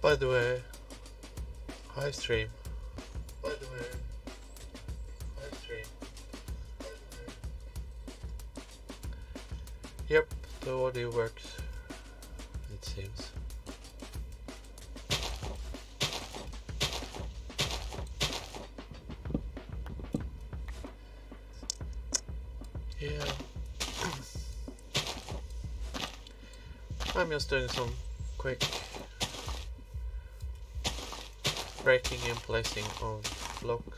By the way, hi stream. By the way, hi stream. Yep, the audio works, it seems. Yeah. I'm just doing some quick breaking and placing of blocks.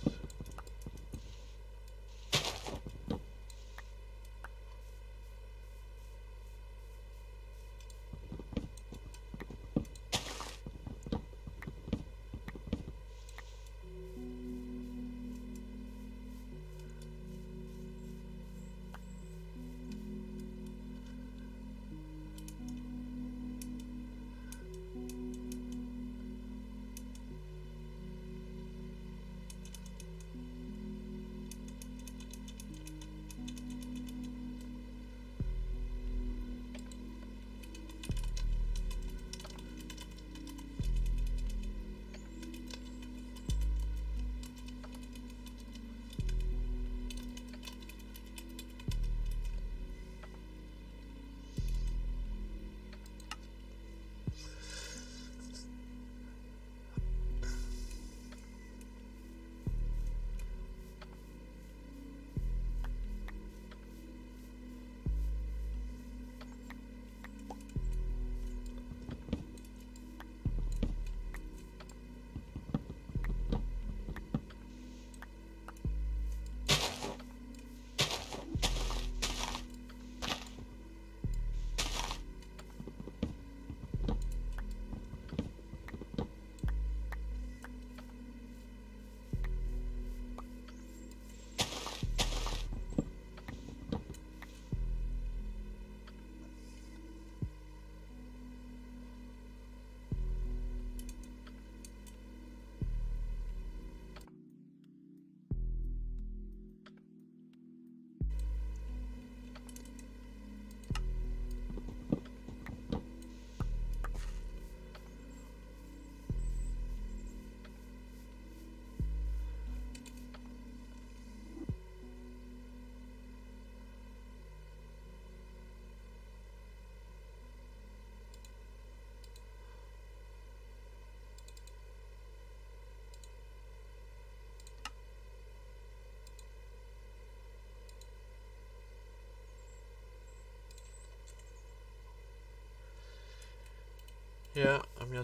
Yeah,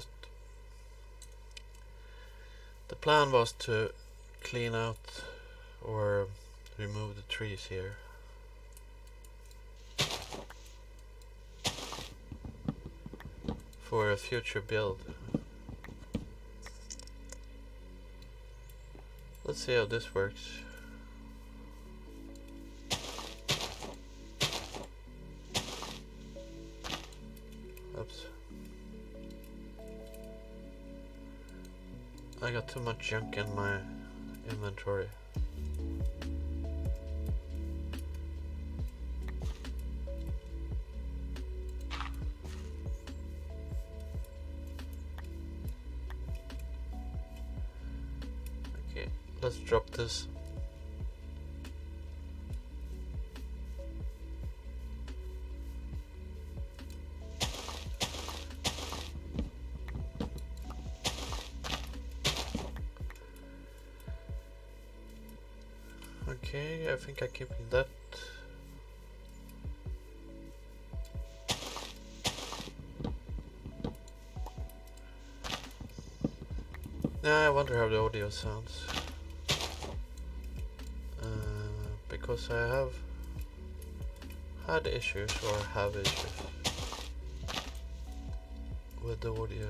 the plan was to clean out or remove the trees here. For a future build. Let's see how this works. Oops. I got too much junk in my inventory. Okay, let's drop this. Okay, I think I'm keeping that. Now I wonder how the audio sounds. Because I have had issues or have issues with the audio.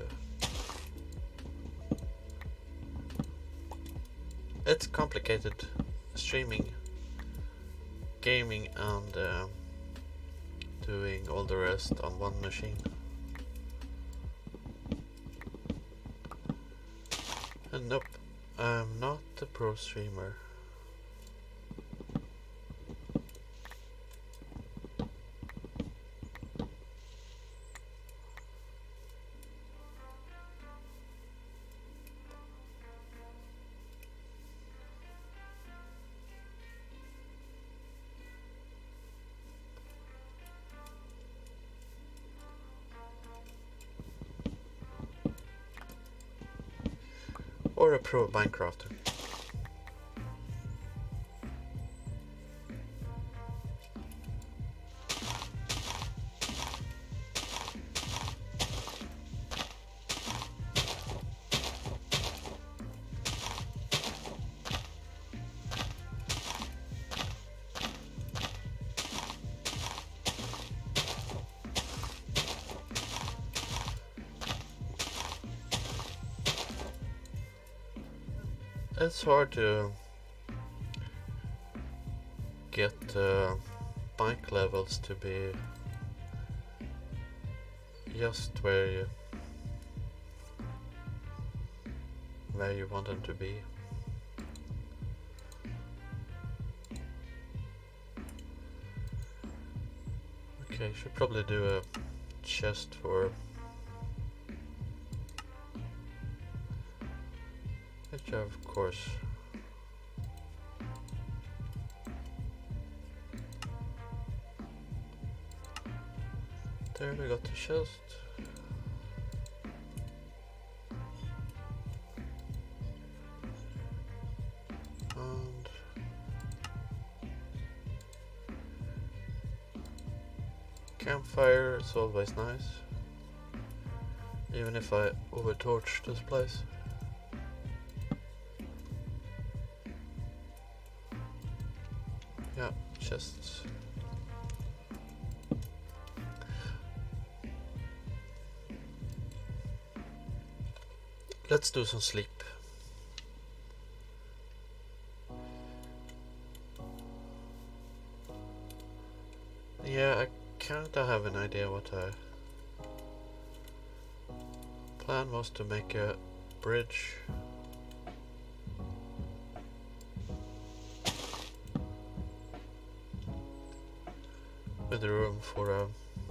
It's complicated streaming, gaming and doing all the rest on one machine. And nope, I'm not a pro streamer. You're a pro Minecrafter. It's hard to get bike levels to be just where you want them to be. Okay, should probably do a chest for which of course there we got the chest. And campfire is always nice, even if I overtorch this place. Yeah, chests. Let's do some sleep. Yeah, I kinda have an idea what I plan was to make a bridge. With room for a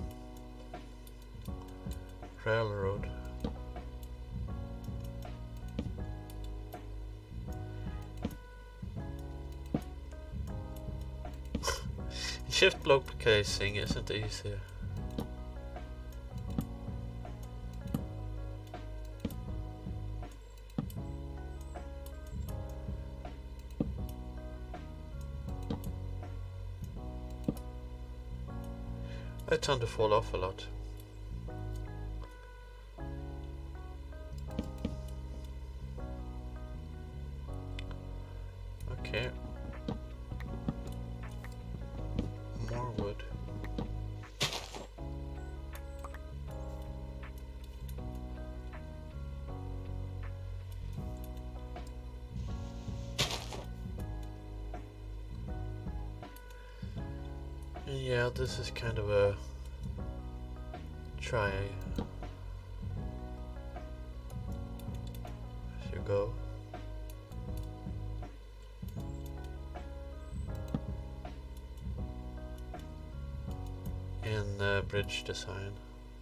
railroad. Shift block casing isn't easy. I tend to fall off a lot. Okay. More wood. Yeah, this is kind of a try as you go. In bridge design.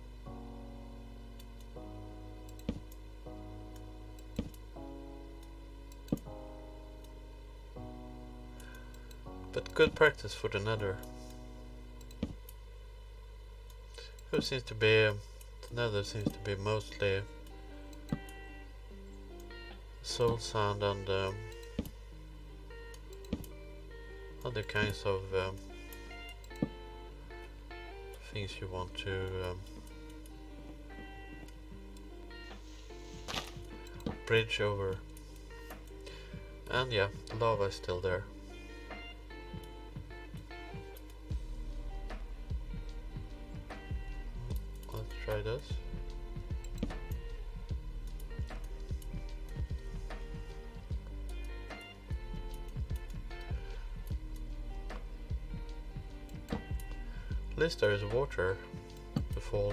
But good practice for the nether. Who seems to be the nether seems to be mostly soul sand and other kinds of things you want to bridge over. And yeah, lava is still there. Let's try this. At least there is water to fall.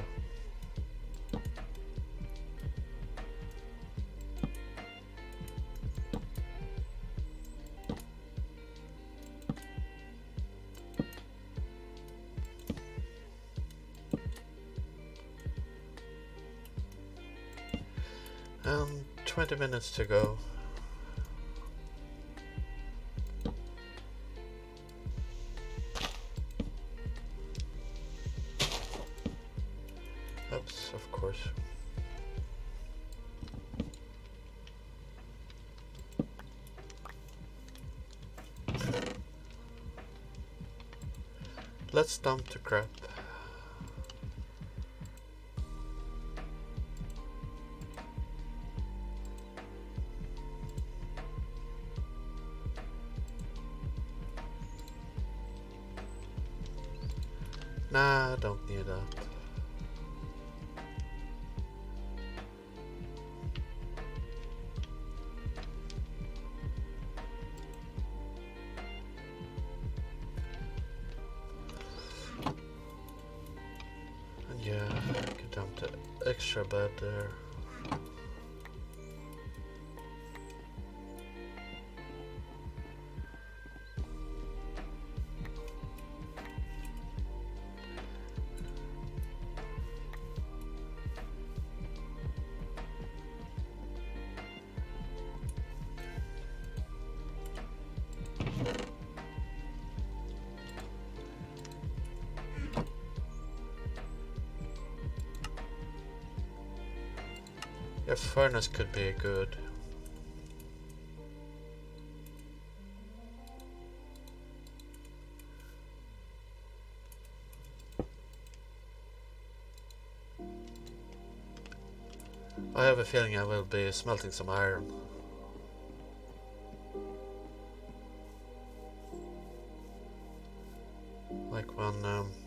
And 20 minutes to go. Oops, of course. let's dump the crap. Nah, I don't need that. And yeah, I can dump the extra bed there. Yeah, furnace could be good. I have a feeling I will be smelting some iron. Like when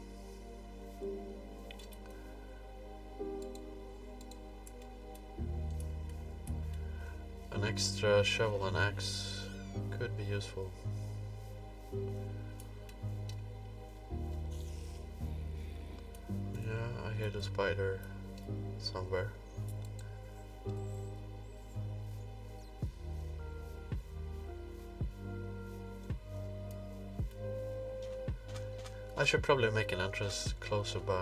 an extra shovel and axe could be useful. Yeah, I hear the spider somewhere. I should probably make an entrance closer by.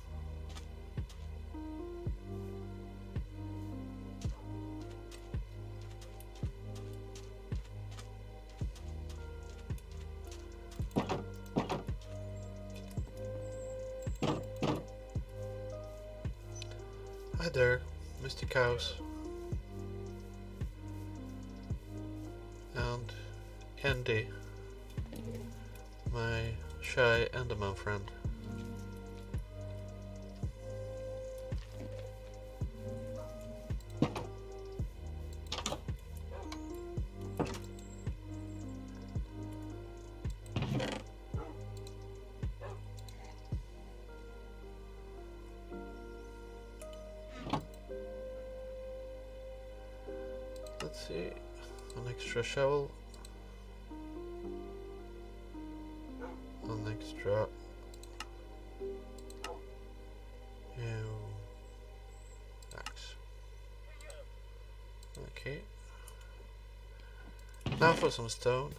Hi there, Mr. Cows. And Andy, my shy Enderman friend. Let's see, an extra shovel. An extra axe. Okay. Now for some stone.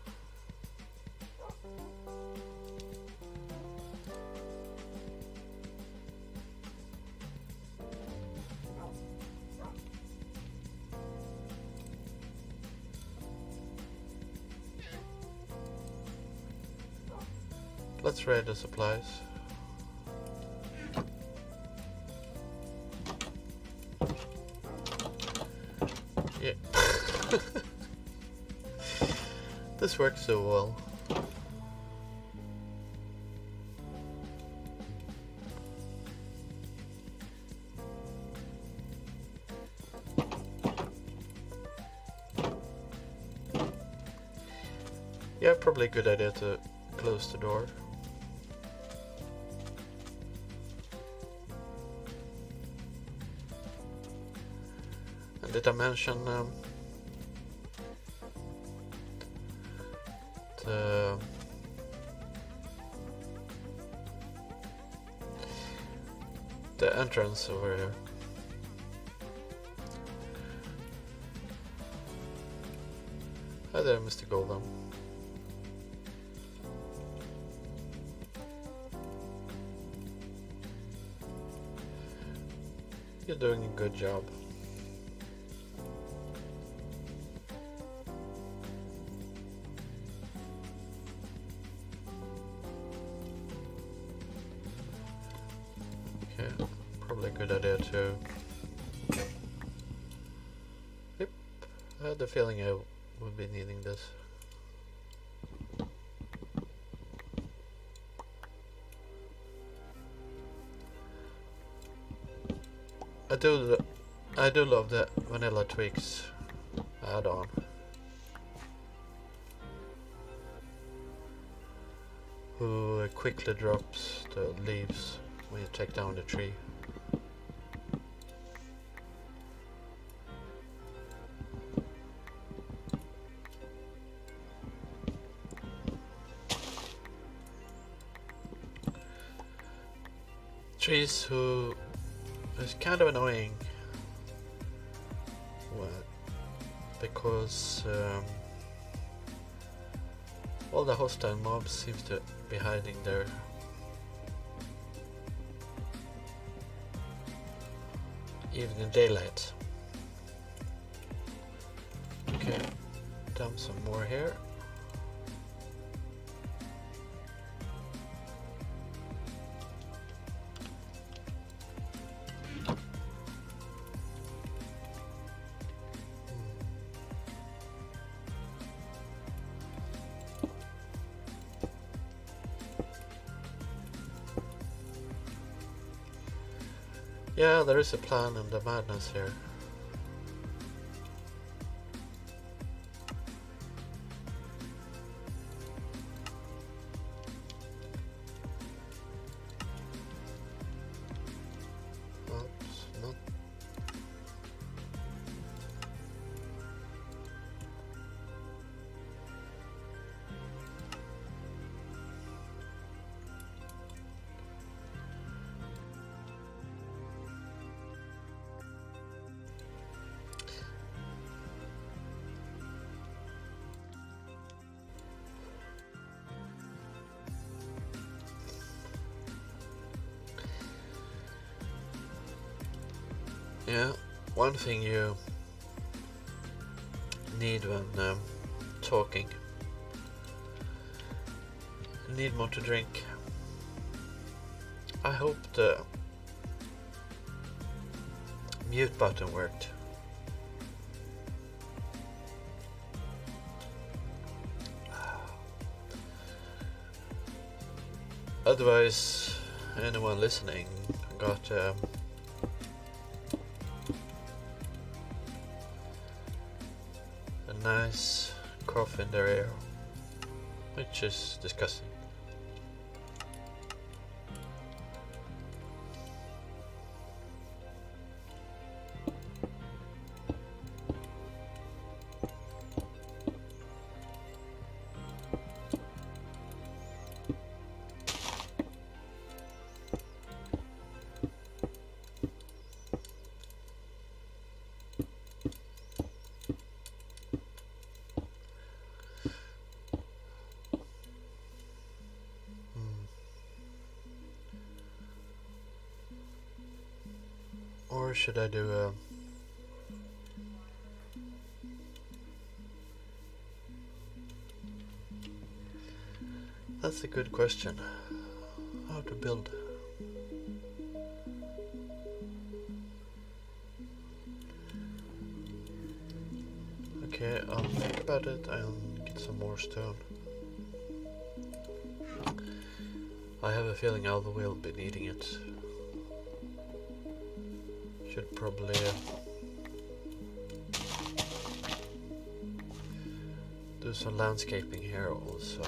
Let's raid the supplies. Yeah. This works so well. Yeah, probably a good idea to close the door. And did I mention the entrance over here? Hi there, Mr. Golden. You're doing a good job. Okay, probably a good idea too. Yep, I had the feeling I would be needing this. I do love the Vanilla Twigs add-on. Who quickly drops the leaves when you take down the tree. Trees who is kind of annoying. Well, because all the hostile mobs seems to be hiding there. Even in daylight. Okay, dump some more here. Yeah, there is a plan in the madness here. Oops, not. Yeah, one thing you need when talking, you need more to drink. I hope the mute button worked. Otherwise, anyone listening got a nice cough in their ear, which is disgusting. Or should I do a... That's a good question. How to build. Okay, I'll think about it and get some more stone. I have a feeling Alva will be needing it. Should probably do some landscaping here also.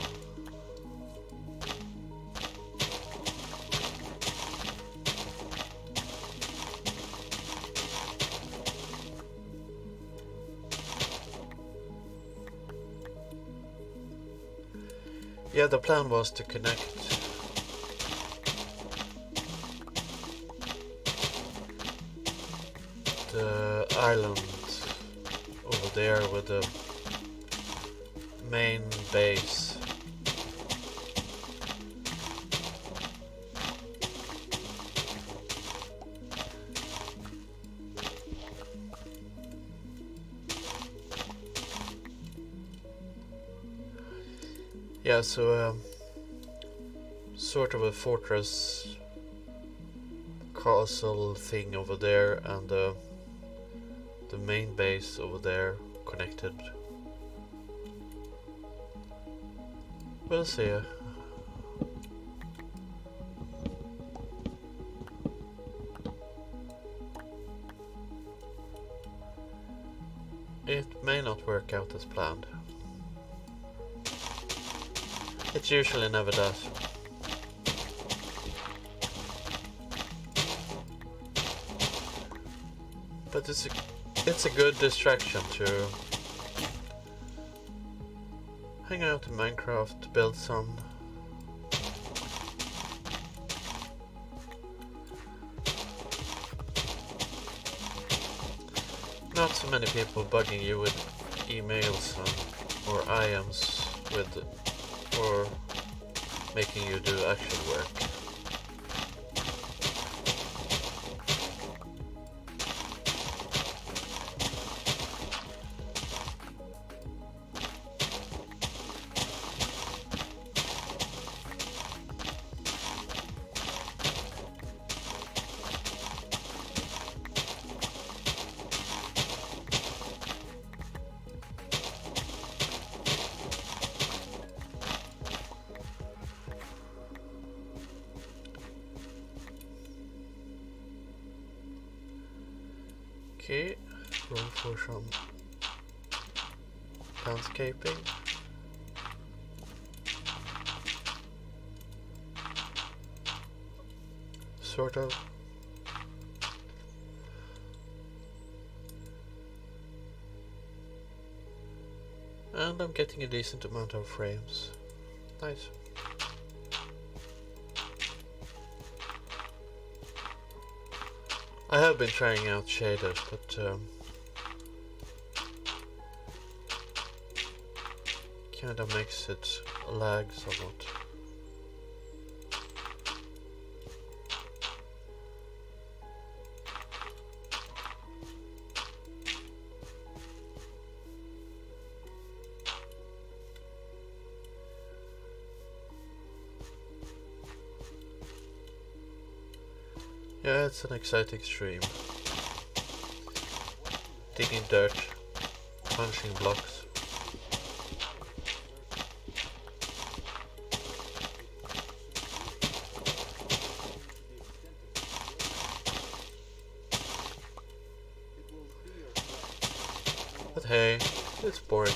Yeah, the plan was to connect the island over there with the main base. Yeah, so sort of a fortress castle thing over there, and the main base over there connected. We'll see. It may not work out as planned. It usually never does. But it's a good distraction to hang out in Minecraft, build some. Not so many people bugging you with emails or IMs or making you do actual work. Okay, room for some landscaping. Sort of. And I'm getting a decent amount of frames. Nice. I have been trying out shaders, but kinda makes it lag somewhat. Yeah, it's an exciting stream. Digging dirt, punching blocks. But hey, it's boring.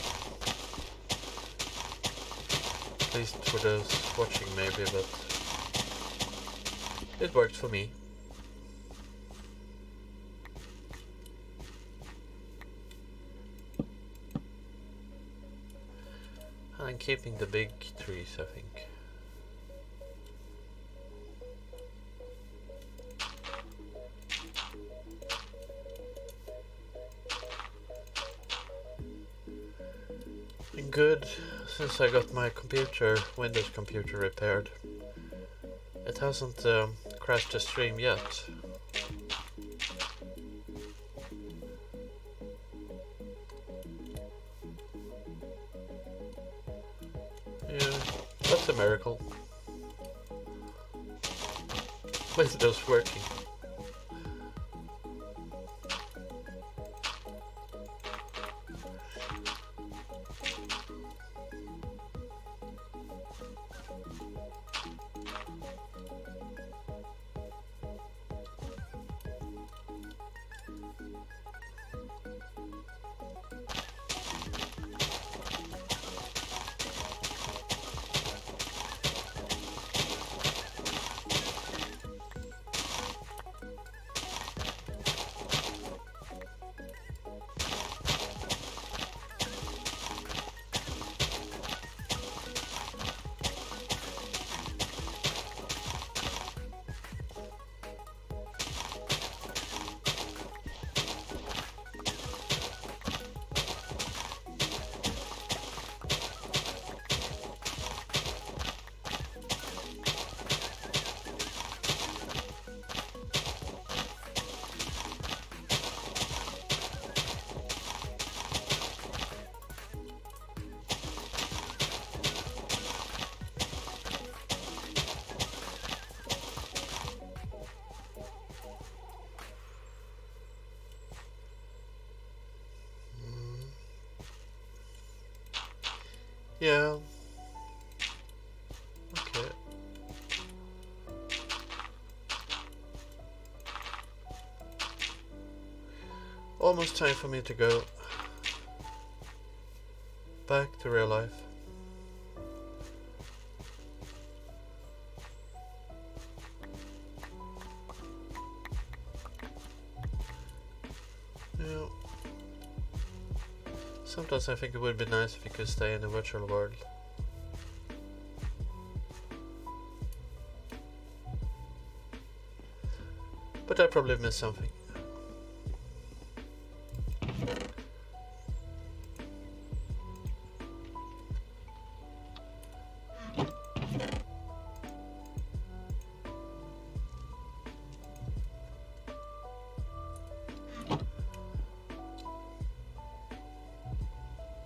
At least for those watching maybe, but it worked for me. I'm keeping the big trees, I think. Good, since I got my Windows computer repaired. It hasn't crashed the stream yet. Yeah, that's a miracle. Windows working. Yeah. Okay. Almost time for me to go. back to real life. Yeah. Sometimes I think it would be nice if you could stay in the virtual world. But I probably missed something.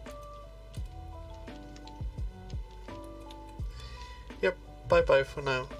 Yep, bye bye for now.